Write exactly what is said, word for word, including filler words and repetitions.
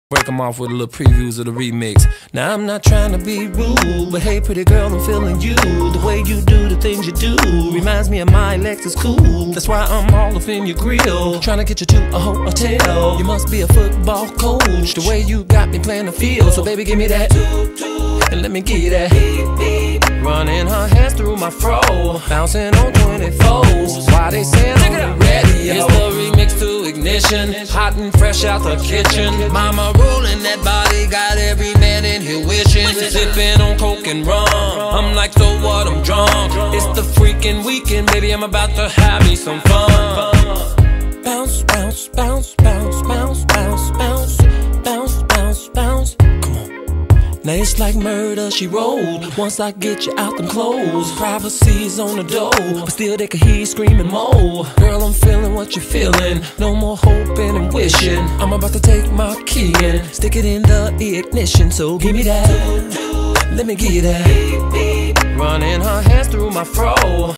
Break them off with a little previews of the remix. Now I'm not trying to be rude, but hey pretty girl, I'm feeling you. The way you do the things you do reminds me of my Lexus cool. That's why I'm all up in your grill, trying to get you to a hotel. You must be a football coach, the way you got me playing the field. So baby, give me that, and let me give you that. Running her hands through my fro, bouncing on twenty-fours. Why they saying I'm ready? It's the remix to Ignition, hot and fresh out the kitchen. Mama rolling that body, got every man in here wishing. Sipping on coke and rum, I'm like, so what, I'm drunk. It's the freaking weekend, baby, I'm about to have me some fun. Bounce, bounce, bounce, bounce, bounce, bounce, bounce, bounce, bounce, bounce. Come on. Now it's like murder, she rolled. Once I get you out them clothes, privacy's on the door, but still they can hear you screaming more. Girl, I'm feeling what you're feeling, no more hoping and wishing. I'm about to take my key and stick it in the ignition. So give me that, let me give you that. Running her hands through my fro.